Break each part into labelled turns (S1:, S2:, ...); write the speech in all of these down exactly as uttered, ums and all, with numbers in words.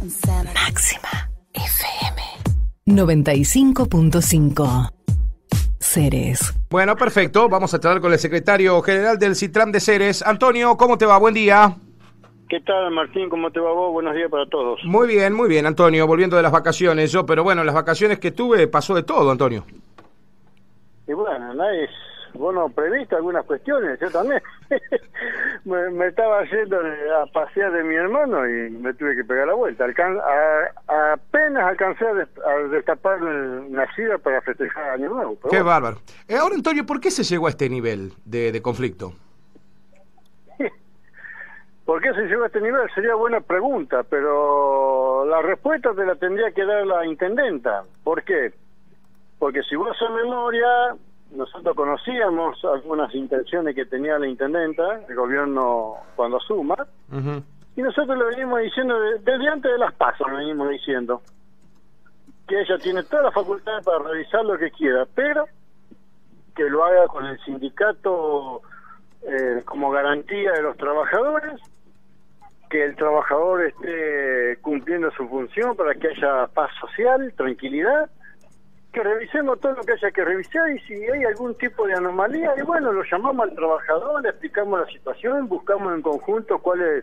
S1: Máxima F M noventa y cinco punto cinco. Ceres.
S2: Bueno, perfecto. Vamos a charlar con el secretario general del CITRAM de Ceres. Antonio, ¿cómo te va? Buen día.
S3: ¿Qué tal, Martín? ¿Cómo te va vos? Buenos días para todos.
S2: Muy bien, muy bien, Antonio. Volviendo de las vacaciones. Yo, pero bueno, las vacaciones que tuve pasó de todo, Antonio.
S3: Y bueno, nadie, bueno, previsto algunas cuestiones. Yo también. me, me estaba yendo a pasear de mi hermano y me tuve que pegar la vuelta. Alcan a, apenas alcancé a, des a destapar una silla para festejar Año Nuevo. Pero
S2: Qué
S3: bueno.
S2: bárbaro. Eh, ahora, Antonio, ¿por qué se llegó a este nivel de, de conflicto?
S3: ¿Por qué se llegó a este nivel? Sería buena pregunta, pero la respuesta te la tendría que dar la intendenta. ¿Por qué? Porque si vos haces memoria, nosotros conocíamos algunas intenciones que tenía la intendenta, el gobierno cuando asuma, uh-huh. y nosotros le venimos diciendo, desde antes de las pasos le venimos diciendo, que ella tiene toda la facultad para revisar lo que quiera, pero que lo haga con el sindicato eh, como garantía de los trabajadores, que el trabajador esté cumpliendo su función para que haya paz social, tranquilidad, que revisemos todo lo que haya que revisar y si hay algún tipo de anomalía, y bueno, lo llamamos al trabajador, le explicamos la situación, buscamos en conjunto cuál es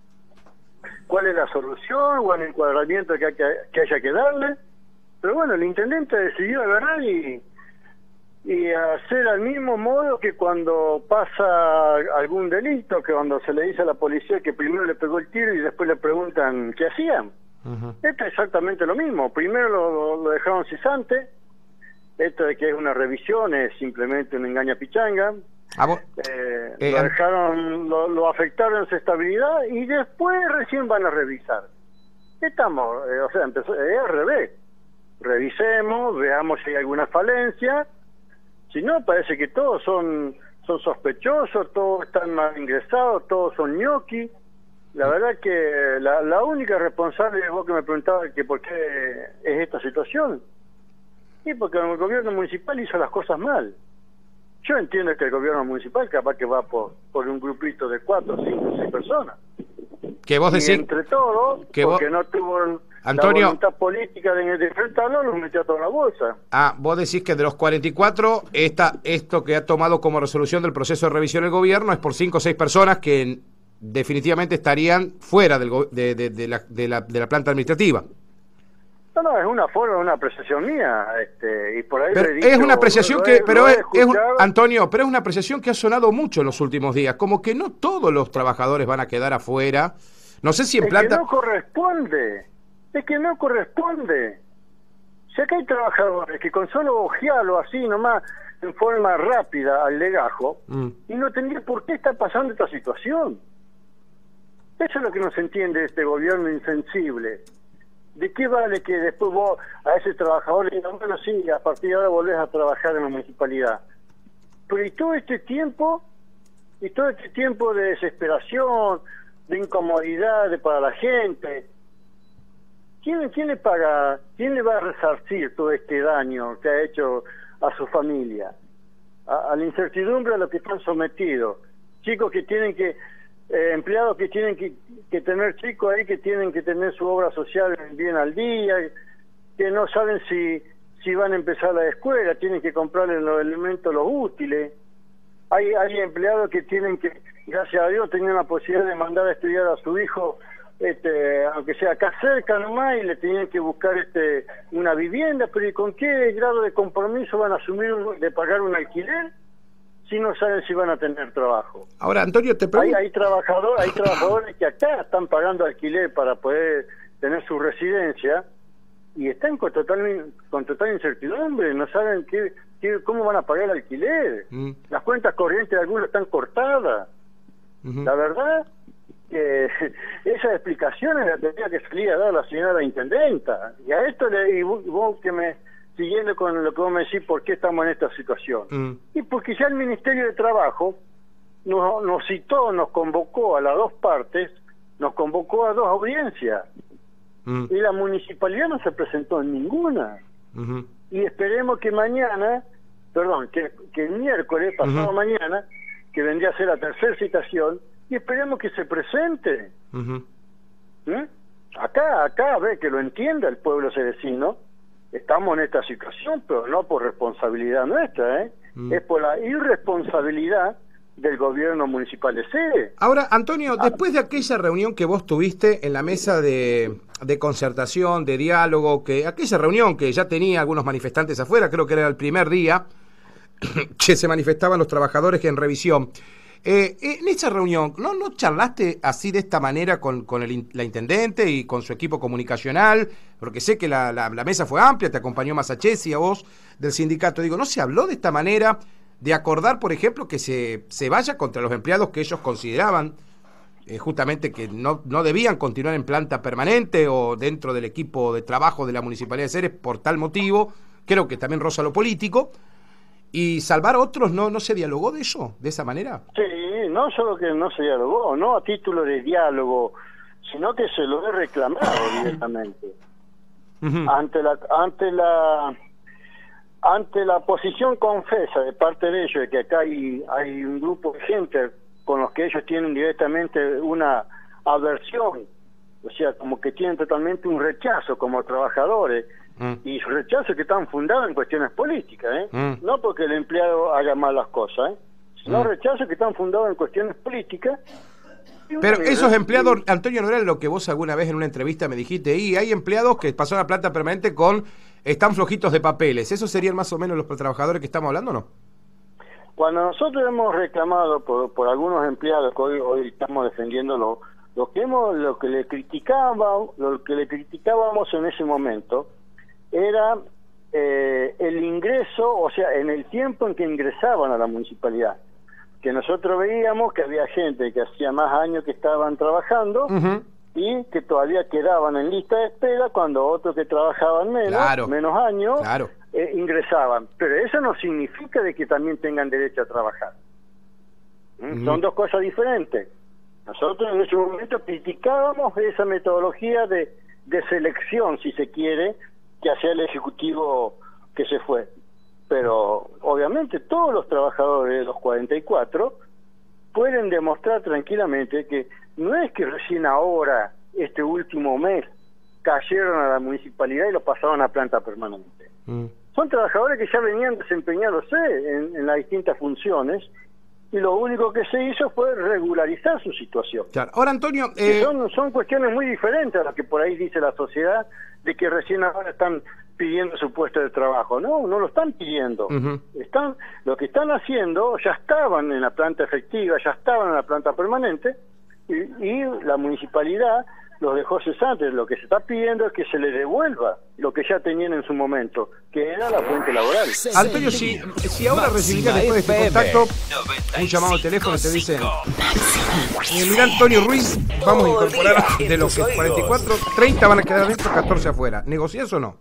S3: cuál es la solución o el encuadramiento que, que, que haya que darle. Pero bueno, el intendente decidió agarrar y y hacer al mismo modo que cuando pasa algún delito, que cuando se le dice a la policía que primero le pegó el tiro y después le preguntan qué hacían. Uh-huh. Esto es exactamente lo mismo. Primero lo, lo dejaron cesante. Esto de que es una revisión es simplemente una engaña pichanga. Ah, eh, eh, lo dejaron, lo, lo afectaron en su estabilidad y después recién van a revisar. Estamos, eh, o sea, empezó, es al revés. Revisemos, veamos si hay alguna falencia. Si no, parece que todos son son sospechosos, todos están mal ingresados, todos son ñoqui. La verdad que la, la única responsable, vos que me preguntabas que por qué es esta situación, y porque el gobierno municipal hizo las cosas mal. Yo entiendo que el gobierno municipal capaz que va por, por un grupito de cuatro, cinco, seis personas.
S2: Que vos decís...
S3: Y entre todos, que porque vos... no tuvo...
S2: Antonio,
S3: la voluntad política de, de enfrentarlo, los metió a toda la bolsa.
S2: Ah, vos decís que de los cuarenta y cuatro, esta, esto que ha tomado como resolución del proceso de revisión el gobierno es por cinco o seis personas que definitivamente estarían fuera del, de, de, de, la, de, la, de la planta administrativa.
S3: No, no, es una forma, una apreciación mía, este, y por ahí
S2: pero
S3: le he dicho,
S2: es una apreciación
S3: lo,
S2: que,
S3: lo
S2: pero es, es un,
S3: escuchado...
S2: Antonio, pero es una apreciación que ha sonado mucho en los últimos días, como que no todos los trabajadores van a quedar afuera. No sé si en
S3: es
S2: planta...
S3: que no corresponde, es que no corresponde. Si acá hay trabajadores que con solo ojearlo así nomás, en forma rápida al legajo, mm. y no tendría por qué estar pasando esta situación. Eso es lo que no se entiende de este gobierno insensible. ¿De qué vale que después vos a ese trabajador le digas, bueno, sí, a partir de ahora volvés a trabajar en la municipalidad? Pero y todo este tiempo, y todo este tiempo de desesperación, de incomodidad de para la gente, ¿quién, quién le paga, quién le va a resarcir todo este daño que ha hecho a su familia? A, a la incertidumbre a lo que están sometidos. Chicos que tienen que... Eh, empleados que tienen que, que tener chicos ahí que tienen que tener su obra social bien al día, que no saben si si van a empezar la escuela, tienen que comprarle los elementos, los útiles. Hay hay empleados que tienen que, gracias a Dios, tenían la posibilidad de mandar a estudiar a su hijo, este, aunque sea acá cerca nomás, y le tenían que buscar este una vivienda, pero ¿y con qué grado de compromiso van a asumir de pagar un alquiler si no saben si van a tener trabajo?
S2: Ahora, Antonio, te pregunto...
S3: Hay, hay, trabajador, hay trabajadores que acá están pagando alquiler para poder tener su residencia y están con total, con total incertidumbre, no saben qué, qué, cómo van a pagar el alquiler. Mm. Las cuentas corrientes de algunos están cortadas. Uh-huh. La verdad, que esas explicaciones las tendría que salir a dar la señora intendenta. Y a esto, le, y vos, vos que me... siguiendo con lo que vos me decís, ¿por qué estamos en esta situación? Mm. Y porque ya el Ministerio de Trabajo nos, nos citó, nos convocó a las dos partes, nos convocó a dos audiencias. Mm. Y la municipalidad no se presentó en ninguna. Uh-huh. Y esperemos que mañana, perdón, que, que el miércoles, pasado uh-huh. mañana, que vendría a ser la tercera citación, y esperemos que se presente. Uh-huh. ¿Mm? Acá, acá, a ver, que lo entienda el pueblo cerecino, estamos en esta situación, pero no por responsabilidad nuestra, ¿eh? Mm. Es por la irresponsabilidad del gobierno municipal de Ceres.
S2: Ahora, Antonio, ah. después de aquella reunión que vos tuviste en la mesa de, de concertación, de diálogo, que aquella reunión que ya tenía algunos manifestantes afuera, creo que era el primer día que se manifestaban los trabajadores que en revisión, eh, en esa reunión, ¿no, no charlaste así de esta manera con, con el, la intendente y con su equipo comunicacional? Porque sé que la, la, la mesa fue amplia, te acompañó Masachesi, a vos del sindicato. Digo, ¿no se habló de esta manera de acordar, por ejemplo, que se, se vaya contra los empleados que ellos consideraban eh, justamente que no, no debían continuar en planta permanente o dentro del equipo de trabajo de la Municipalidad de Ceres por tal motivo? Creo que también roza lo político. ¿Y salvar a otros no, no se dialogó de eso, de esa manera?
S3: Sí, no solo que no se dialogó, no a título de diálogo, sino que se lo he reclamado directamente. Uh-huh. Ante la... ante la Ante la posición confesa de parte de ellos de que acá hay, hay un grupo de gente con los que ellos tienen directamente una aversión, o sea, como que tienen totalmente un rechazo como trabajadores, mm. y su rechazo que están fundados en cuestiones políticas, ¿eh? Mm. No porque el empleado haga malas cosas, ¿eh? Sino mm. rechazos que están fundados en cuestiones políticas.
S2: Pero esos empleados, Antonio, ¿no era lo que vos alguna vez en una entrevista me dijiste? Y hay empleados que pasaron a planta permanente con... están flojitos de papeles. ¿Esos serían más o menos los trabajadores que estamos hablando o no?
S3: Cuando nosotros hemos reclamado por, por algunos empleados que hoy, hoy estamos defendiendo lo, lo que hemos, lo que le criticábamos, lo que le criticábamos en ese momento era eh, el ingreso, o sea, en el tiempo en que ingresaban a la municipalidad. Que nosotros veíamos que había gente que hacía más años que estaban trabajando, uh-huh, y que todavía quedaban en lista de espera cuando otros que trabajaban menos, claro, menos años, claro, eh, ingresaban. Pero eso no significa de que también tengan derecho a trabajar. ¿Mm? Uh-huh. Son dos cosas diferentes. Nosotros en ese momento criticábamos esa metodología de, de selección, si se quiere, que hacía el Ejecutivo que se fue. Pero obviamente todos los trabajadores de los cuarenta y cuatro pueden demostrar tranquilamente que no es que recién ahora, este último mes, cayeron a la municipalidad y lo pasaron a planta permanente. Mm. Son trabajadores que ya venían desempeñándose en, en las distintas funciones, y lo único que se hizo fue regularizar su situación.
S2: Claro. Ahora, Antonio... Eh...
S3: Son, son cuestiones muy diferentes a lo que por ahí dice la sociedad, de que recién ahora están pidiendo su puesto de trabajo. No, no lo están pidiendo. Uh-huh. Están, lo que están haciendo, ya estaban en la planta efectiva, ya estaban en la planta permanente, y, y la municipalidad los dejó cesantes. Lo que se está pidiendo es que se les devuelva lo que ya tenían en su momento, que era la fuente laboral.
S2: Antonio, si, si ahora recibirás después de este contacto un llamado de teléfono y te dicen, eh, mira, Antonio Ruiz, vamos a incorporar de los cuarenta y cuatro, treinta van a quedar dentro, catorce afuera. ¿Negociás o no?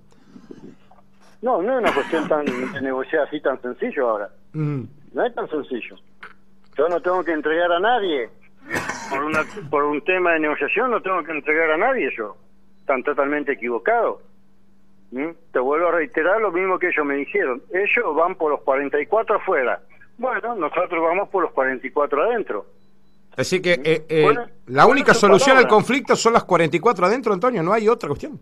S3: No, no es una cuestión tan de negociar así tan sencillo ahora. Mm. No es tan sencillo. Yo no tengo que entregar a nadie. Por, una, por un tema de negociación no tengo que entregar a nadie yo. Están totalmente equivocados. ¿Mm? Te vuelvo a reiterar lo mismo que ellos me dijeron. Ellos van por los cuarenta y cuatro afuera. Bueno, nosotros vamos por los cuarenta y cuatro adentro.
S2: Así que eh, eh, bueno, la única solución palabra. al conflicto son las cuarenta y cuatro adentro, Antonio. No hay otra cuestión.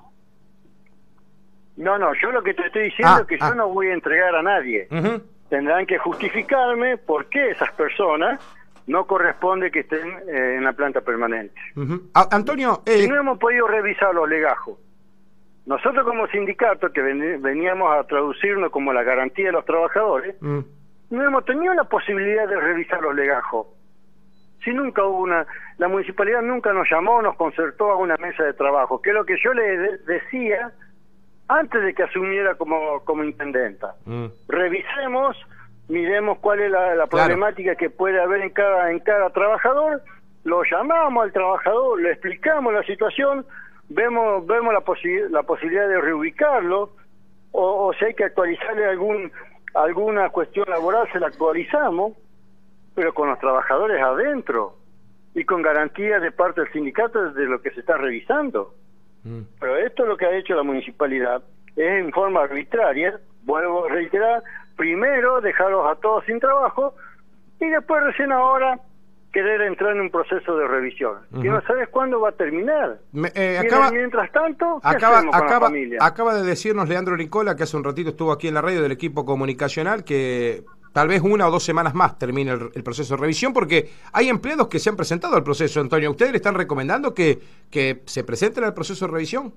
S3: No, no, yo lo que te estoy diciendo ah, es que ah. yo no voy a entregar a nadie. Uh-huh. Tendrán que justificarme por qué esas personas no corresponde que estén eh, en la planta permanente.
S2: Uh-huh. ah, Antonio... Eh...
S3: Si no hemos podido revisar los legajos. Nosotros como sindicato, que ven, veníamos a traducirnos como la garantía de los trabajadores, uh-huh, no hemos tenido la posibilidad de revisar los legajos. Si nunca hubo una... La municipalidad nunca nos llamó, nos concertó a una mesa de trabajo, que es lo que yo le de- decía... antes de que asumiera como, como intendenta. Mm. Revisemos, miremos cuál es la, la problemática claro. que puede haber en cada, en cada trabajador, lo llamamos al trabajador, le explicamos la situación, vemos, vemos la, posi- la posibilidad de reubicarlo, o, o si hay que actualizarle algún, alguna cuestión laboral, se la actualizamos, pero con los trabajadores adentro, y con garantías de parte del sindicato de lo que se está revisando. Pero esto es lo que ha hecho la municipalidad, es en forma arbitraria, vuelvo a reiterar, primero dejarlos a todos sin trabajo, y después recién ahora querer entrar en un proceso de revisión, uh-huh. que no sabes cuándo va a terminar.
S2: Me, eh, acaba,
S3: mientras tanto, ¿qué
S2: acaba,
S3: hacemos con
S2: acaba,
S3: la familia?
S2: Acaba de decirnos Leandro Nicola, que hace un ratito estuvo aquí en la radio del equipo comunicacional, que tal vez una o dos semanas más termine el, el proceso de revisión, porque hay empleados que se han presentado al proceso. Antonio, ¿ustedes le están recomendando que, que se presenten al proceso de revisión?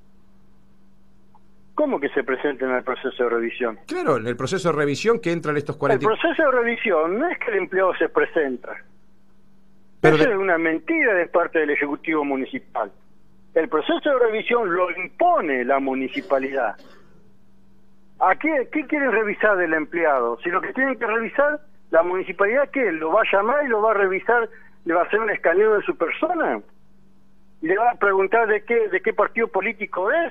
S3: ¿Cómo que se presenten al proceso de revisión?
S2: Claro, en el proceso de revisión que entran estos cuarenta...
S3: El proceso de revisión no es que el empleado se presenta.
S2: Pero
S3: Eso
S2: de...
S3: es una mentira de parte del Ejecutivo Municipal. El proceso de revisión lo impone la municipalidad. ¿A qué, qué quieren revisar del empleado? Si lo que tienen que revisar, la municipalidad, ¿qué? ¿Lo va a llamar y lo va a revisar? ¿Le va a hacer un escaneo de su persona? ¿Y le va a preguntar de qué, de qué partido político es?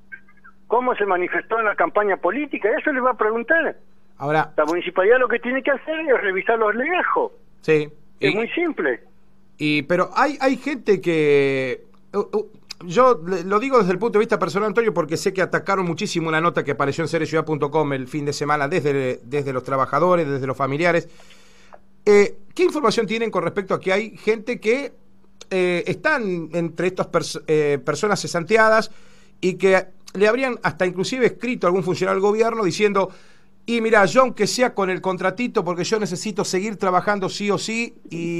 S3: ¿Cómo se manifestó en la campaña política? Eso le va a preguntar.
S2: Ahora,
S3: la municipalidad lo que tiene que hacer es revisar los legajos.
S2: Sí.
S3: Es
S2: y,
S3: muy simple.
S2: Y pero hay hay gente que uh, uh, yo lo digo desde el punto de vista personal, Antonio, porque sé que atacaron muchísimo una nota que apareció en Cereciudad punto com el fin de semana desde desde los trabajadores, desde los familiares. Eh, ¿Qué información tienen con respecto a que hay gente que eh, están entre estas pers eh, personas cesanteadas y que le habrían hasta inclusive escrito a algún funcionario del gobierno diciendo: y mira, yo aunque sea con el contratito, porque yo necesito seguir trabajando sí o sí,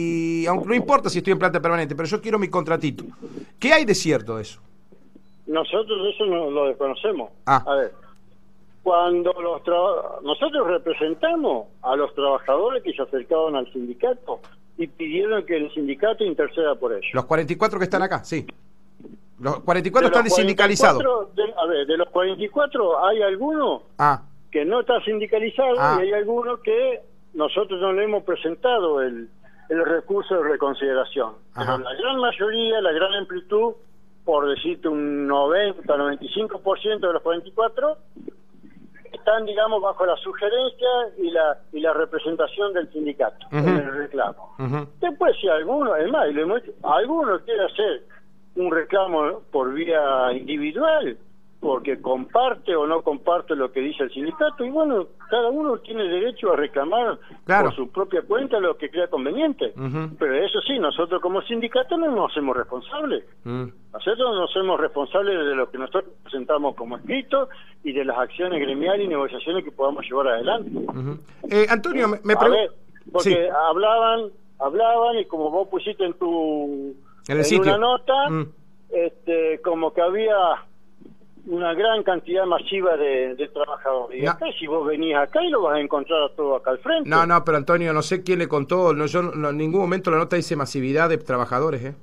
S2: y aunque no importa si estoy en planta permanente, pero yo quiero mi contratito. ¿Qué hay de cierto de eso?
S3: Nosotros eso no lo desconocemos.
S2: Ah.
S3: A ver, cuando los tra- nosotros representamos a los trabajadores que se acercaban al sindicato y pidieron que el sindicato interceda por ellos.
S2: Los cuarenta y cuatro que están acá, sí. Los cuarenta y cuatro
S3: De
S2: están
S3: los
S2: sindicalizados.
S3: De, a ver, de los cuarenta y cuatro hay alguno
S2: Ah.
S3: que no está sindicalizado
S2: Ah.
S3: y hay alguno que nosotros no le hemos presentado el, el recurso de reconsideración.
S2: Ajá.
S3: Pero la gran mayoría, la gran amplitud, por decirte un noventa, noventa y cinco por ciento de los cuarenta y cuatro, están, digamos, bajo la sugerencia y la y la representación del sindicato
S2: Uh-huh.
S3: en el reclamo.
S2: Uh-huh.
S3: Después, si alguno, además, y lo hemos hecho, alguno quiere hacer un reclamo por vía individual, porque comparte o no comparte lo que dice el sindicato, y bueno, cada uno tiene derecho a reclamar
S2: Claro.
S3: por su propia cuenta lo que crea conveniente.
S2: Uh-huh.
S3: Pero eso sí, nosotros como sindicato no nos hacemos responsables.
S2: Mm.
S3: Nosotros nos hacemos responsables de lo que nosotros presentamos como escrito y de las acciones gremiales y negociaciones que podamos llevar adelante.
S2: Uh-huh. eh, Antonio, me, me
S3: A
S2: pregunto...
S3: ver, porque
S2: Sí.
S3: hablaban, hablaban y como vos pusiste en tu
S2: En el
S3: en
S2: sitio.
S3: una nota,
S2: Mm.
S3: este, como que había una gran cantidad masiva de, de trabajadores. Y
S2: No.
S3: acá, si vos venís acá y lo vas a encontrar a todo acá al frente.
S2: No, no, pero Antonio, no sé quién le contó, no, yo no, en ningún momento la nota dice masividad de trabajadores, ¿eh?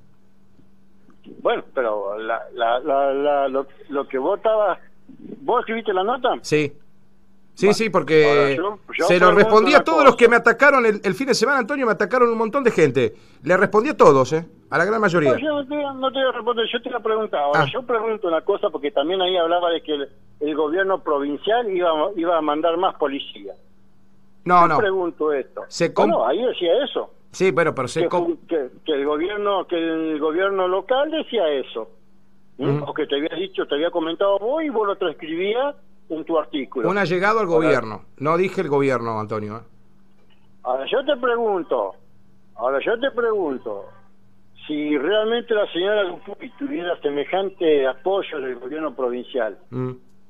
S3: Bueno, pero la, la, la, la- lo, lo que vos estabas... ¿Vos escribiste la nota?
S2: Sí. Sí,
S3: Bueno,
S2: sí, porque
S3: ahora yo- yo
S2: se lo
S3: pregunto
S2: respondí a
S3: una
S2: todos
S3: cosa.
S2: los que me atacaron el, el fin de semana, Antonio, me atacaron un montón de gente. Le respondí a todos, ¿eh? A la gran mayoría.
S3: No, yo no te, no te voy a responder, yo te voy a preguntar. Ahora,
S2: Ah.
S3: yo pregunto una cosa, porque también ahí hablaba de que el, el gobierno provincial iba, iba a mandar más policía.
S2: No,
S3: Yo
S2: no.
S3: pregunto esto.
S2: Se com-
S3: Bueno, ahí decía eso.
S2: Sí, bueno, pero se...
S3: Que,
S2: com-
S3: fu- que, que el gobierno que el gobierno local decía eso. ¿Mm?
S2: Ujú.
S3: O que te había dicho, te había comentado vos y vos lo transcribías en tu artículo.
S2: Un allegado al
S3: Ahora-
S2: gobierno. No dije el gobierno, Antonio. ¿eh?
S3: Ahora yo te pregunto, ahora yo te pregunto, si realmente la señora Dupuy tuviera semejante apoyo del gobierno provincial,
S2: Mm.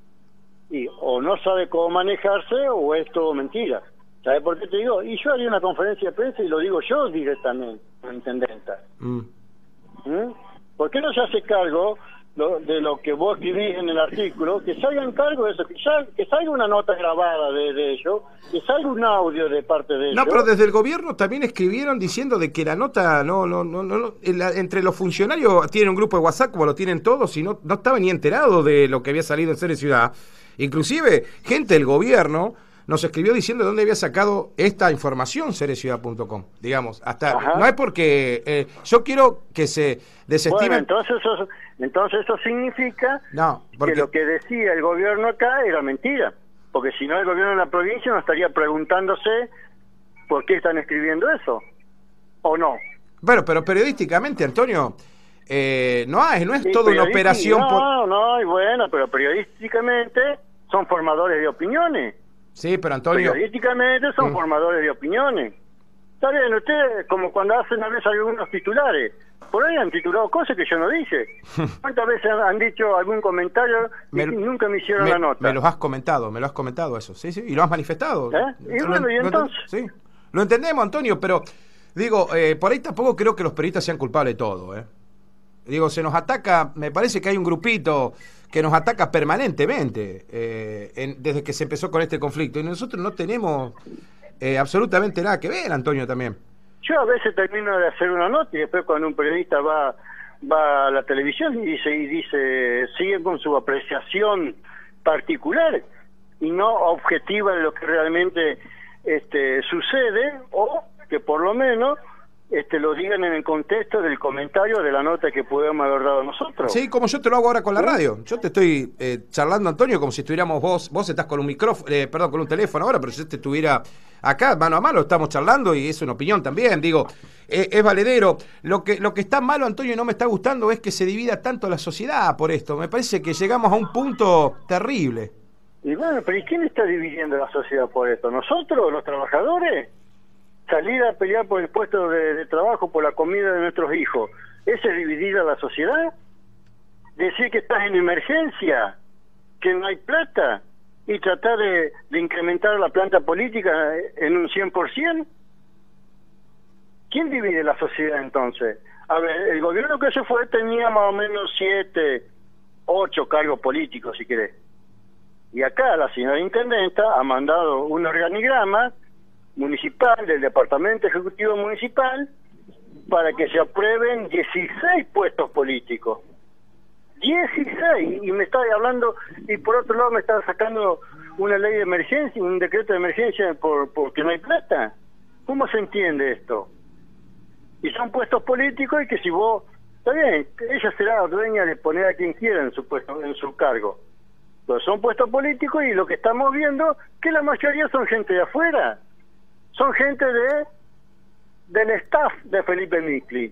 S3: y o no sabe cómo manejarse o es todo mentira. ¿Sabes por qué te digo? Y yo haría una conferencia de prensa y lo digo yo directamente, como intendenta.
S2: Mm.
S3: ¿Mm? ¿Por qué no se hace cargo lo, de lo que vos escribís en el artículo? Que salgan cargo de eso, que, sal- que salga una nota grabada de, de ello, que salga un audio de parte de ellos.
S2: No, pero desde el gobierno también escribieron diciendo de que la nota no, no, no, no, no- la- entre los funcionarios tienen un grupo de WhatsApp como lo tienen todos y no, no estaba ni enterado de lo que había salido en Ceres Ciudad. Inclusive gente del gobierno nos escribió diciendo de dónde había sacado esta información Ceres Ciudad punto com. Digamos, hasta
S3: Ajá.
S2: no es porque eh, yo quiero que se desestime.
S3: Bueno, entonces eso, entonces eso significa
S2: No, porque
S3: que lo que decía el gobierno acá era mentira. Porque si no, el gobierno de la provincia no estaría preguntándose por qué están escribiendo eso. ¿O no?
S2: bueno, pero periodísticamente, Antonio, eh, no es, no es
S3: Sí,
S2: toda una
S3: periodística-
S2: operación
S3: no,
S2: por...
S3: no, y bueno, pero periodísticamente son formadores de opiniones.
S2: Sí, pero Antonio...
S3: Periodísticamente son
S2: Mm.
S3: formadores de opiniones. Está bien, ustedes, como cuando hacen a veces algunos titulares, por ahí han titulado cosas que yo no dije. ¿Cuántas veces han, han dicho algún comentario y
S2: me,
S3: nunca me hicieron
S2: me,
S3: la nota?
S2: Me los has comentado, me lo has comentado eso, sí, sí, y lo has manifestado.
S3: ¿Eh? Y
S2: lo,
S3: bueno, ¿y
S2: lo,
S3: entonces?
S2: Sí, lo entendemos, Antonio, pero digo, eh, por ahí tampoco creo que los periodistas sean culpables de todo, ¿eh? Digo, se nos ataca, me parece que hay un grupito que nos ataca permanentemente eh, en, desde que se empezó con este conflicto, y nosotros no tenemos eh, absolutamente nada que ver, Antonio, también.
S3: Yo a veces termino de hacer una nota y después cuando un periodista va va a la televisión y dice y dice sigue con su apreciación particular y no objetiva de lo que realmente este sucede, o que por lo menos este lo digan en el contexto del comentario de la nota que podemos haber dado nosotros.
S2: Sí, como yo te lo hago ahora con la radio. Yo te estoy eh, charlando, Antonio, como si estuviéramos vos, vos estás con un micrófono, eh, perdón, con un teléfono ahora, pero si yo te estuviera acá, mano a mano, estamos charlando y es una opinión también, digo, eh, es valedero. Lo que, lo que está malo, Antonio, y no me está gustando es que se divida tanto la sociedad por esto. Me parece que llegamos a un punto terrible.
S3: Y bueno, pero ¿y quién está dividiendo la sociedad por esto? ¿Nosotros, los trabajadores? Salir a pelear por el puesto de, de trabajo, por la comida de nuestros hijos, ¿ese es dividir a la sociedad? Decir que estás en emergencia, que no hay plata, y tratar de, de incrementar la planta política en un cien por ciento. ¿Quién divide la sociedad entonces? A ver, el gobierno que se fue tenía más o menos siete, ocho cargos políticos, si querés. Y acá la señora intendenta ha mandado un organigrama municipal, del Departamento Ejecutivo Municipal, para que se aprueben dieciséis puestos políticos. dieciséis, y me está hablando, y por otro lado me está sacando una ley de emergencia, un decreto de emergencia por porque no hay plata. ¿Cómo se entiende esto? Y son puestos políticos y que si vos, está bien, ella será dueña de poner a quien quiera en su puesto, en su cargo. Pero son puestos políticos y lo que estamos viendo que la mayoría son gente de afuera. Son gente de del staff de Felipe Micli.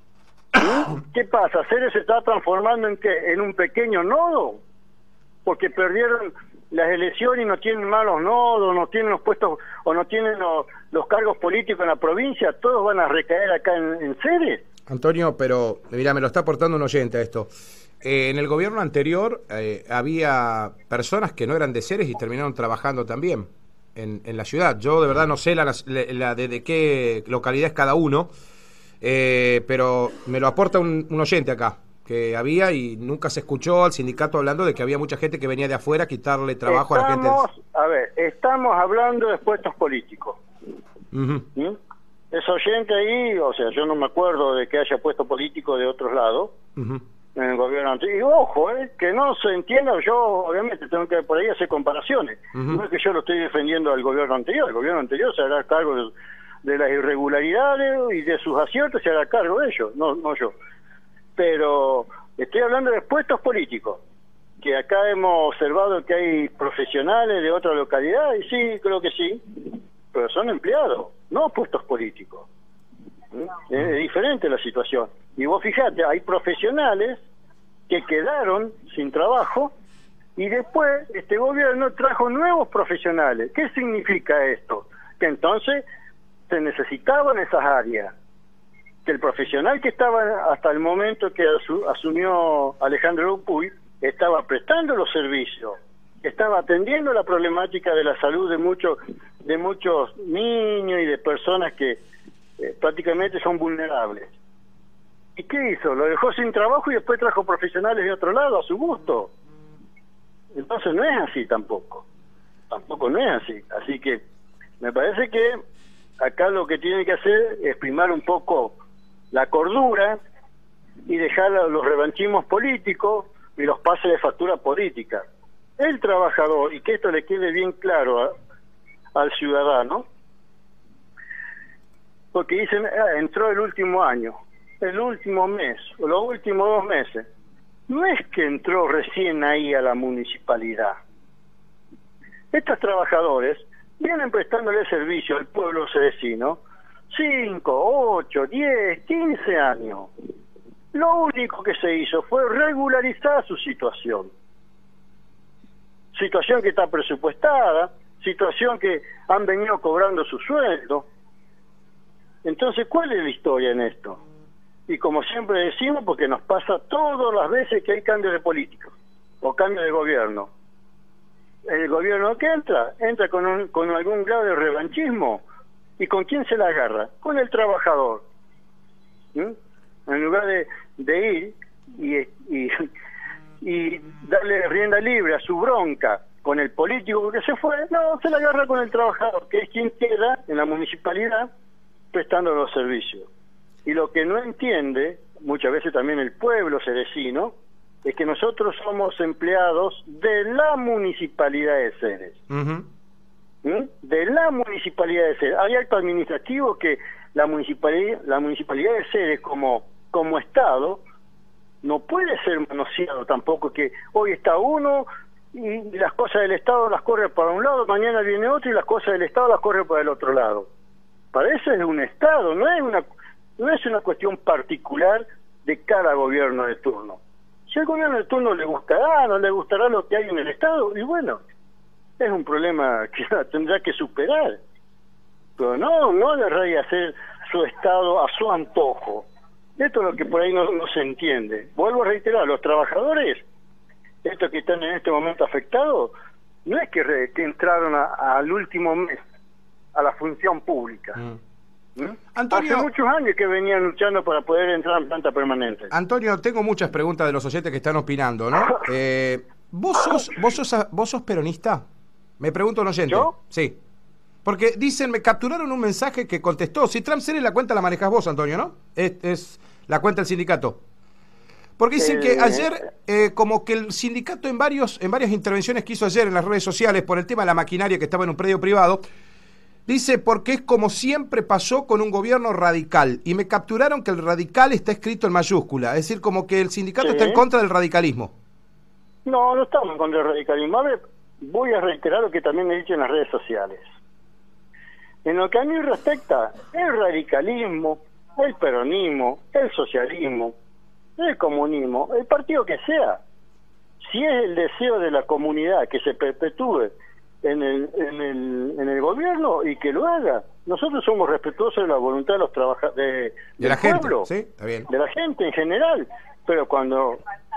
S3: ¿Mm? ¿Qué pasa? ¿Ceres se está transformando en qué? ¿En un pequeño nodo? Porque perdieron las elecciones y no tienen malos nodos, no tienen los puestos o no tienen los, los cargos políticos en la provincia, todos van a recaer acá en, en Ceres.
S2: Antonio, pero mira, me lo está aportando un oyente a esto. Eh, en el gobierno anterior eh, había personas que no eran de Ceres y terminaron trabajando también En, en la ciudad. Yo de verdad no sé la, la, la de, de qué localidad es cada uno, eh, pero me lo aporta un, un oyente acá, que había y nunca se escuchó al sindicato hablando de que había mucha gente que venía de afuera a quitarle trabajo
S3: estamos,
S2: a la gente.
S3: A ver, estamos hablando de puestos políticos.
S2: Uh-huh.
S3: ¿Mm? Ese oyente ahí, o sea, yo no me acuerdo de que haya puesto político de otros lados. Uh-huh. En el gobierno anterior. Y ojo, eh, que no se entienda, yo obviamente tengo que por ahí hacer comparaciones. Uh-huh. No es que yo lo estoy defendiendo al gobierno anterior, el gobierno anterior se hará cargo de, de las irregularidades y de sus aciertos, se hará cargo de ellos, no, no yo. Pero estoy hablando de puestos políticos, que acá hemos observado que hay profesionales de otra localidad, y sí, creo que sí, pero son empleados, no puestos políticos. Es diferente la situación. Y vos fijate, hay profesionales que quedaron sin trabajo y después este gobierno trajo nuevos profesionales. ¿Qué significa esto? Que entonces se necesitaban esas áreas. Que el profesional que estaba hasta el momento que asu- asumió Alejandro Dupuy estaba prestando los servicios, estaba atendiendo la problemática de la salud de muchos de muchos niños y de personas que eh, prácticamente son vulnerables. ¿Y qué hizo? Lo dejó sin trabajo y después trajo profesionales de otro lado a su gusto. Entonces no es así tampoco. Tampoco no es así. Así que me parece que acá lo que tiene que hacer es primar un poco la cordura y dejar los revanchismos políticos y los pases de factura política. El trabajador, y que esto le quede bien claro a, al ciudadano, porque dicen, ah, entró el último año, el último mes, o los últimos dos meses. No es que entró recién ahí a la municipalidad. Estos trabajadores vienen prestándole servicio al pueblo cerecino cinco, ocho, diez, quince años. Lo único que se hizo fue regularizar su situación. Situación que está presupuestada, situación que han venido cobrando su sueldo. Entonces, ¿cuál es la historia en esto? Y como siempre decimos, porque nos pasa todas las veces que hay cambio de políticos o cambio de gobierno. El gobierno que entra, entra con, un, con algún grado de revanchismo. ¿Y con quién se la agarra? Con el trabajador. ¿Mm? En lugar de, de ir y, y, y darle rienda libre a su bronca con el político que se fue, no, se la agarra con el trabajador, que es quien queda en la municipalidad prestando los servicios. Y lo que no entiende, muchas veces también el pueblo ceresino, es que nosotros somos empleados de la municipalidad de Ceres.
S2: Uh-huh.
S3: ¿Mm? De la municipalidad de Ceres. Hay acto administrativo que la municipalidad, la municipalidad de Ceres como, como Estado no puede ser manoseado tampoco, que hoy está uno y las cosas del Estado las corre para un lado, mañana viene otro y las cosas del Estado las corre para el otro lado. Para eso es un Estado, no es una, no es una cuestión particular de cada gobierno de turno. Si al gobierno de turno le gustará, no le gustará lo que hay en el Estado, y bueno, es un problema que tendrá que superar. Pero no, no agarrar y hacer su Estado a su antojo. Esto es lo que por ahí no, no se entiende. Vuelvo a reiterar, los trabajadores, estos que están en este momento afectados, no es que, re, que entraron a, al último mes a la función pública. Mm. ¿Mm?
S2: Antonio,
S3: hace muchos años que venían luchando para poder entrar en planta permanente.
S2: Antonio, tengo muchas preguntas de los oyentes que están opinando, ¿no? eh, ¿vos, sos, vos, sos, ¿Vos sos peronista? Me pregunto un oyente.
S3: ¿Yo?
S2: Sí. Porque dicen, me capturaron un mensaje que contestó. Si Trump Ceres la cuenta la manejas vos, Antonio, ¿no? Es, es la cuenta del sindicato. Porque dicen eh, que ayer, eh, como que el sindicato en varios en varias intervenciones que hizo ayer en las redes sociales por el tema de la maquinaria que estaba en un predio privado, dice, porque es como siempre pasó con un gobierno radical. Y me capturaron que el radical está escrito en mayúscula. Es decir, como que el sindicato sí. está en contra del radicalismo.
S3: No, no estamos en contra del radicalismo. A ver, voy a reiterar lo que también he dicho en las redes sociales. En lo que a mí respecta, el radicalismo, el peronismo, el socialismo, el comunismo, el partido que sea, si es el deseo de la comunidad que se perpetúe en el, en el, en el gobierno y que lo haga, nosotros somos respetuosos de la voluntad de los trabajadores, de,
S2: de la pueblo, gente, ¿sí? Está bien.
S3: De la gente en general, pero cuando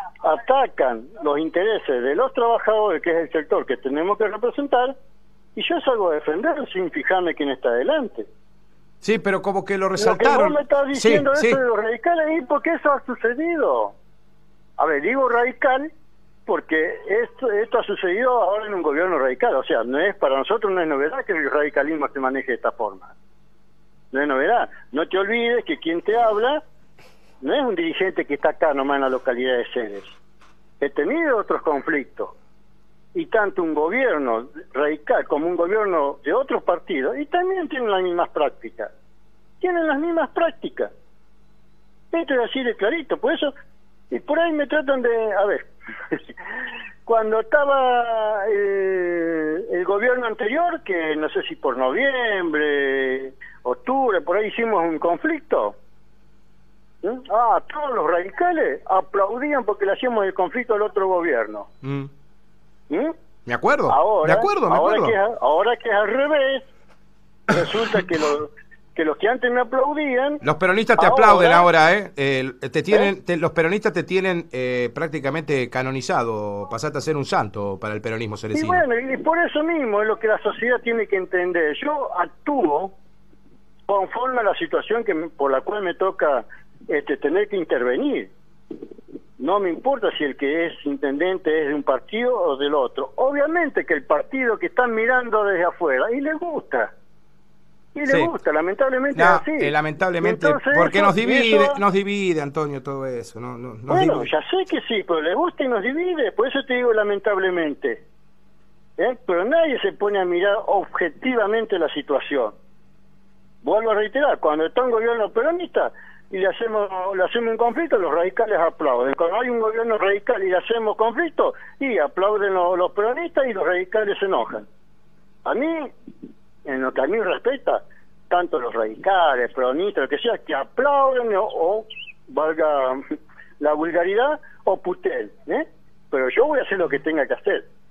S3: atacan los intereses de los trabajadores, que es el sector que tenemos que representar, y yo salgo a defenderlo sin fijarme quién está adelante.
S2: Sí, pero como que lo resaltaron.
S3: Lo que vos me estás diciendo
S2: sí,
S3: eso
S2: sí.
S3: de los radicales, ¿y por qué eso ha sucedido? A ver, digo radical porque esto esto ha sucedido ahora en un gobierno radical. O sea, no es para nosotros no es novedad que el radicalismo se maneje de esta forma. No es novedad. No te olvides que quien te habla no es un dirigente que está acá nomás en la localidad de Ceres. He tenido otros conflictos. Y tanto un gobierno radical como un gobierno de otros partidos, y también tienen las mismas prácticas. Tienen las mismas prácticas. Esto es así de clarito. Por eso, y por ahí me tratan de... A ver, cuando estaba eh, el gobierno anterior, que no sé si por noviembre, octubre, por ahí hicimos un conflicto. ¿Mm? Ah, todos los radicales aplaudían porque le hacíamos el conflicto al otro gobierno.
S2: Mm.
S3: ¿Mm?
S2: Me acuerdo,
S3: ahora,
S2: me acuerdo, me
S3: ahora
S2: acuerdo.
S3: Que, ahora que es al revés, resulta que, lo, que los que antes me aplaudían...
S2: Los peronistas te ahora, aplauden ahora, ¿eh? eh te tienen, ¿eh? Te, los peronistas te tienen eh, prácticamente canonizado, pasaste a ser un santo para el peronismo ceresino.
S3: Y bueno, y por eso mismo es lo que la sociedad tiene que entender. Yo actúo conforme a la situación que por la cual me toca este, tener que intervenir. No me importa si el que es intendente es de un partido o del otro. Obviamente que el partido que están mirando desde afuera, y le gusta. Y le sí. gusta, lamentablemente
S2: no,
S3: es así.
S2: Eh, lamentablemente,
S3: Entonces,
S2: porque
S3: eso,
S2: nos divide,
S3: eso,
S2: nos divide, Antonio, todo eso. No, no, nos
S3: bueno,
S2: divide.
S3: ya sé que sí, pero le gusta y nos divide. Por eso te digo lamentablemente. ¿Eh? Pero nadie se pone a mirar objetivamente la situación. Vuelvo a reiterar, cuando está un gobierno peronista y le hacemos le hacemos un conflicto, los radicales aplauden. Cuando hay un gobierno radical y le hacemos conflicto, y aplauden los, los peronistas y los radicales se enojan. A mí, en lo que a mí respecta, tanto los radicales, peronistas, lo que sea, que aplauden o, o valga la vulgaridad, o puteen, ¿eh? Pero yo voy a hacer lo que tenga que hacer.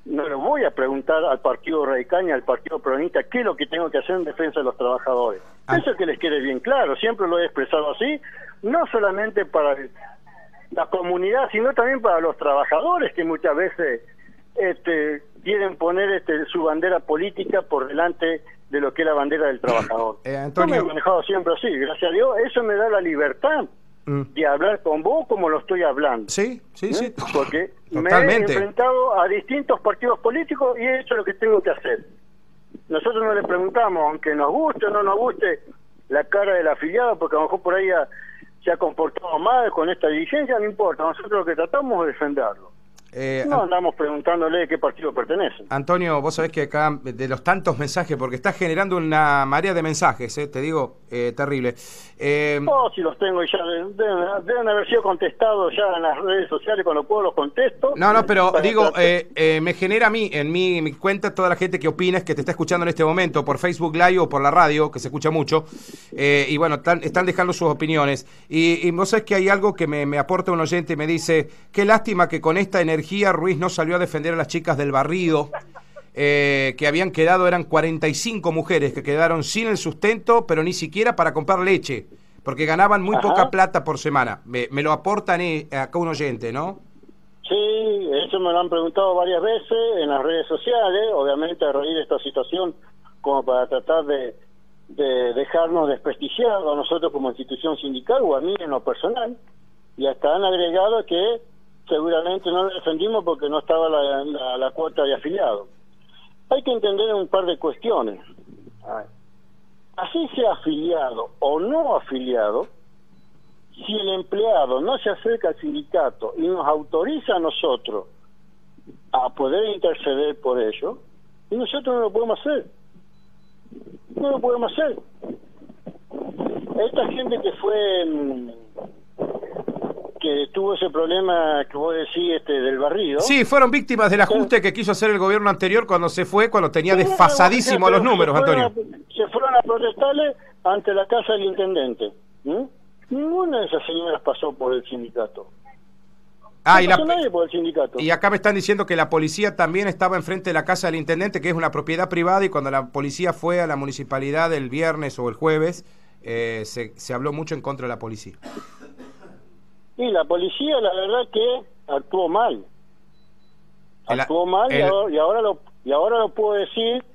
S3: no le voy a preguntar al Partido Radical ni al Partido Peronista qué es lo que tengo que hacer en defensa de los trabajadores. Ah. Eso que les quede bien claro, siempre lo he expresado así, no solamente para la comunidad, sino también para los trabajadores que muchas veces este, quieren poner este, su bandera política por delante de lo que es la bandera del trabajador. Eh, Antonio... Yo me he manejado siempre así, gracias a Dios, eso me da la libertad Mm. de hablar con vos como lo estoy hablando.
S2: Sí, sí, ¿Eh? sí.
S3: Porque
S2: Totalmente.
S3: me he enfrentado a distintos partidos políticos y he hecho lo que tengo que hacer. Nosotros no le preguntamos, aunque nos guste o no nos guste, la cara del afiliado, porque a lo mejor por ahí ha, se ha comportado mal con esta dirigencia, no importa. Nosotros lo que tratamos es defenderlo. Eh, no andamos preguntándole de qué partido pertenece.
S2: Antonio, vos sabés que acá, de los tantos mensajes, porque estás generando una marea de mensajes, eh, te digo, eh, terrible. Eh,
S3: oh, si los tengo ya, deben, deben haber sido contestados ya en las redes sociales, cuando puedo los contesto.
S2: No, no, pero digo, eh, eh, me genera a mí, en mi, mi cuenta, toda la gente que opina, que te está escuchando en este momento, por Facebook Live o por la radio, que se escucha mucho, eh, y bueno, están, están dejando sus opiniones. Y, y vos sabés que hay algo que me, me aporta un oyente y me dice, qué lástima que con esta energía Ruiz no salió a defender a las chicas del Barrido, eh, que habían quedado, eran cuarenta y cinco mujeres que quedaron sin el sustento, pero ni siquiera para comprar leche, porque ganaban muy Ajá. poca plata por semana. Me, me lo aportan eh, acá un oyente, ¿no?
S3: Sí, eso me lo han preguntado varias veces en las redes sociales, obviamente a raíz de esta situación, como para tratar de, de dejarnos desprestigiados a nosotros como institución sindical o a mí en lo personal, y hasta han agregado que seguramente no lo defendimos porque no estaba la, la, la cuota de afiliado. Hay que entender un par de cuestiones. Así sea afiliado o no afiliado, si el empleado no se acerca al sindicato y nos autoriza a nosotros a poder interceder por ello, y nosotros no lo podemos hacer. No lo podemos hacer. Esta gente que fue... que tuvo ese problema que vos decís este, del Barrido.
S2: Sí, fueron víctimas del ajuste que quiso hacer el gobierno anterior cuando se fue, cuando tenía desfasadísimo a los números, Antonio.
S3: A, se fueron a protestarle ante la casa del intendente. ¿Mm? Ninguna de esas señoras pasó por el sindicato.
S2: Ah,
S3: no
S2: y,
S3: pasó
S2: la,
S3: nadie por el sindicato.
S2: Y acá me están diciendo que la policía también estaba enfrente de la casa del intendente, que es una propiedad privada, y cuando la policía fue a la municipalidad el viernes o el jueves, eh, se, se habló mucho en contra de la policía.
S3: Y la policía, la verdad que actuó mal. Actuó
S2: el,
S3: mal
S2: el,
S3: y, ahora, y ahora lo y ahora lo puedo decir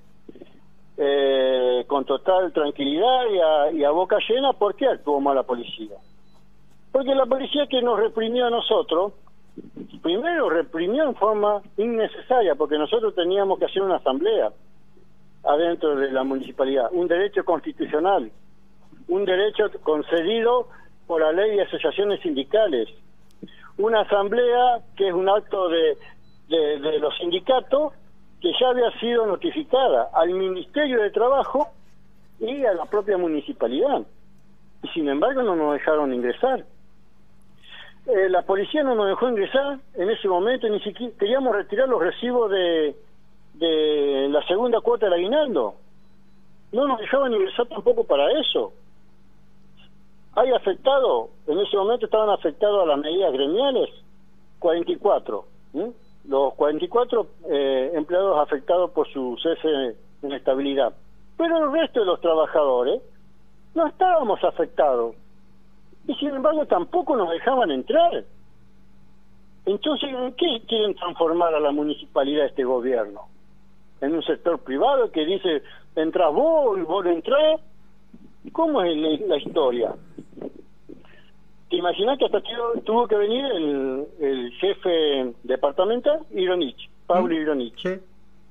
S3: eh, con total tranquilidad y a, y a boca llena. ¿Por qué actuó mal la policía? Porque la policía que nos reprimió a nosotros, primero reprimió en forma innecesaria, porque nosotros teníamos que hacer una asamblea adentro de la municipalidad, un derecho constitucional, un derecho concedido por la ley de asociaciones sindicales, una asamblea que es un acto de, de, de los sindicatos que ya había sido notificada al Ministerio de Trabajo y a la propia municipalidad, y sin embargo no nos dejaron ingresar. Eh, la policía no nos dejó ingresar en ese momento, ni siquiera queríamos retirar los recibos de, de la segunda cuota del aguinaldo, no nos dejaban ingresar tampoco para eso. Hay afectado, en ese momento estaban afectados a las medidas gremiales, cuarenta y cuatro. ¿eh? Los cuarenta y cuatro eh, empleados afectados por su cese en estabilidad. Pero el resto de los trabajadores no estábamos afectados. Y sin embargo tampoco nos dejaban entrar. Entonces, ¿en qué quieren transformar a la municipalidad este gobierno? ¿En un sector privado que dice, entrás vos y vos no entrás? ¿Cómo es la, la historia? ¿Te imaginas que hasta tuvo que venir el, el jefe departamental, Ironich, Pablo ¿Mm? Ironich? Sí.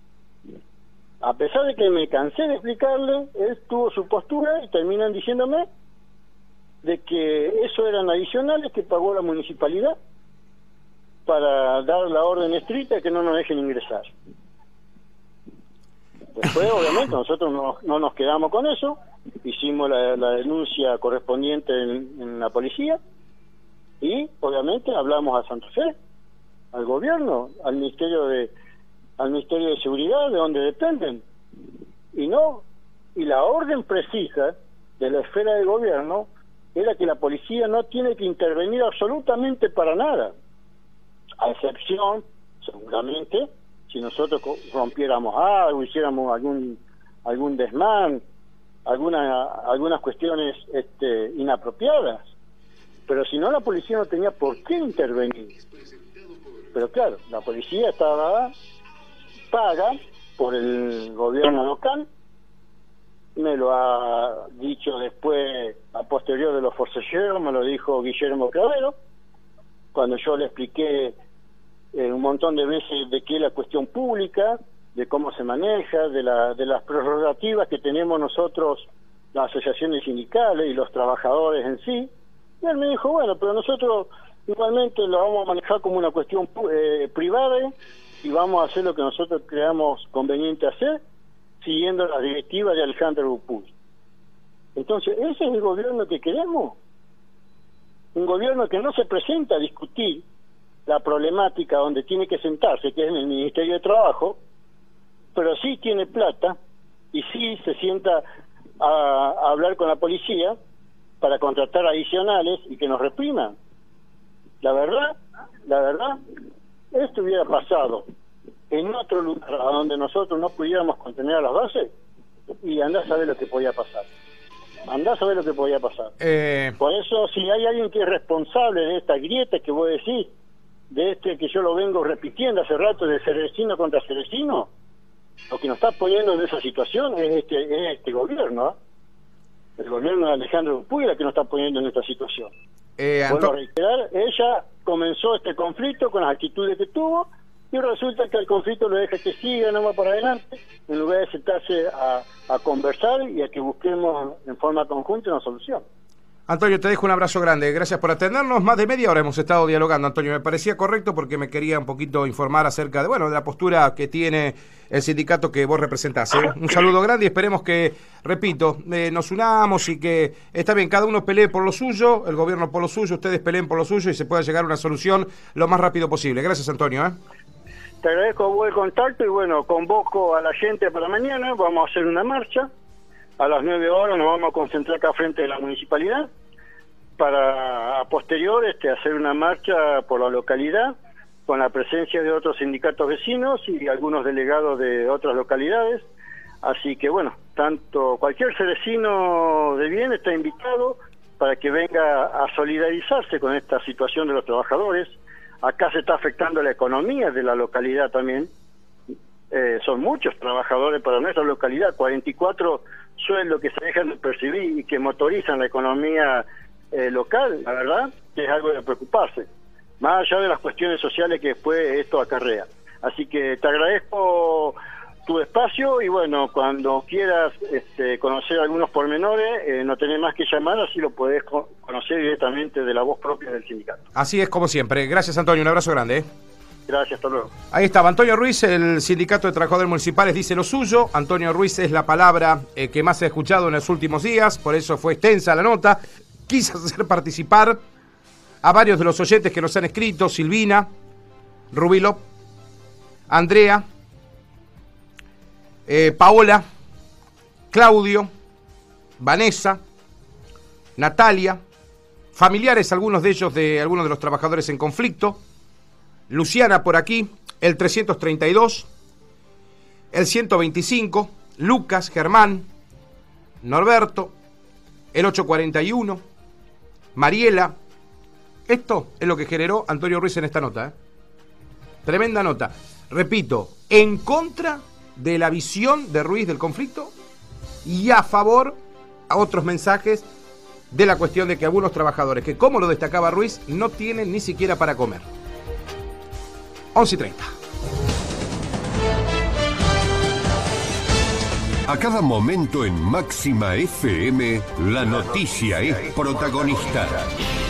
S3: A pesar de que me cansé de explicarle, él tuvo su postura y terminan diciéndome de que eso eran adicionales que pagó la municipalidad para dar la orden estricta de que no nos dejen ingresar. Después, obviamente, nosotros no, no nos quedamos con eso, hicimos la, la denuncia correspondiente en, en la policía y, obviamente, hablamos a Santa Fe, al gobierno, al Ministerio de al Ministerio de Seguridad, de donde dependen. Y no, y la orden precisa de la esfera de gobierno era que la policía no tiene que intervenir absolutamente para nada, a excepción, seguramente, si nosotros rompiéramos algo, hiciéramos algún algún desmán, alguna, algunas cuestiones este, inapropiadas. Pero si no, la policía no tenía por qué intervenir. Pero claro, la policía estaba paga por el gobierno local, me lo ha dicho después, a posterior de los forcejeros, me lo dijo Guillermo Cravero, cuando yo le expliqué eh, un montón de veces de qué es la cuestión pública, de cómo se maneja, de, la, de las prerrogativas que tenemos nosotros, las asociaciones sindicales y los trabajadores en sí. Y él me dijo, bueno, pero nosotros igualmente lo vamos a manejar como una cuestión eh, privada y vamos a hacer lo que nosotros creamos conveniente hacer, siguiendo las directivas de Alejandro Dupuy. Entonces, ¿ese es el gobierno que queremos? Un gobierno que no se presenta a discutir la problemática donde tiene que sentarse, que es en el Ministerio de Trabajo, pero sí tiene plata y sí se sienta a, a hablar con la policía para contratar adicionales y que nos repriman. La verdad, la verdad, esto hubiera pasado en otro lugar a donde nosotros no pudiéramos contener a las bases y andá a saber lo que podía pasar. Andá a saber lo que podía pasar.
S2: Eh...
S3: Por eso, si hay alguien que es responsable de esta grieta que vos decís, de este que yo lo vengo repitiendo hace rato, de Cerecino contra Cerecino, lo que nos está poniendo en esa situación es este, es este gobierno, ¿eh? El gobierno de Alejandro Dupuy que nos está poniendo en esta situación.
S2: Eh,
S3: Vuelvo a reiterar, ella comenzó este conflicto con las actitudes que tuvo y resulta que el conflicto lo deja que siga nomás por adelante en lugar de sentarse a, a conversar y a que busquemos en forma conjunta una solución.
S2: Antonio, te dejo un abrazo grande. Gracias por atendernos. Más de media hora hemos estado dialogando, Antonio. Me parecía correcto porque me quería un poquito informar acerca de, bueno, de la postura que tiene el sindicato que vos representás, ¿eh? Un saludo grande y esperemos que, repito, eh, nos unamos y que está bien, cada uno pelee por lo suyo, el gobierno por lo suyo, ustedes peleen por lo suyo y se pueda llegar a una solución lo más rápido posible. Gracias, Antonio, ¿eh?
S3: Te agradezco vos el contacto y bueno, convoco a la gente para mañana, vamos a hacer una marcha. A las nueve horas nos vamos a concentrar acá frente de la municipalidad para a posterior este, hacer una marcha por la localidad con la presencia de otros sindicatos vecinos y algunos delegados de otras localidades. Así que bueno, tanto cualquier cerecino de bien está invitado para que venga a solidarizarse con esta situación de los trabajadores. Acá se está afectando la economía de la localidad también. Eh, son muchos trabajadores para nuestra localidad, cuarenta y cuatro sueldos que se dejan de percibir y que motorizan la economía eh, local, la verdad, que es algo de preocuparse, más allá de las cuestiones sociales que después esto acarrea. Así que te agradezco tu espacio y bueno, cuando quieras este, conocer algunos pormenores, eh, no tenés más que llamar, así lo podés co- conocer directamente de la voz propia del sindicato.
S2: Así es como siempre. Gracias, Antonio. Un abrazo grande, ¿eh?
S3: Gracias, hasta luego.
S2: Ahí estaba Antonio Ruiz, el Sindicato de Trabajadores Municipales dice lo suyo. Antonio Ruiz es la palabra eh, que más he escuchado en los últimos días, por eso fue extensa la nota. Quise hacer participar a varios de los oyentes que nos han escrito, Silvina, Rubilo, Andrea, eh, Paola, Claudio, Vanessa, Natalia, familiares, algunos de ellos de algunos de los trabajadores en conflicto, Luciana por aquí, el trescientos treinta y dos, el ciento veinticinco, Lucas, Germán, Norberto, el ochocientos cuarenta y uno, Mariela. Esto es lo que generó Antonio Ruiz en esta nota, ¿eh? Tremenda nota. Repito, en contra de la visión de Ruiz del conflicto y a favor a otros mensajes de la cuestión de que algunos trabajadores, que como lo destacaba Ruiz, no tienen ni siquiera para comer. once y treinta.
S4: A cada momento en Máxima F M, la noticia es protagonista.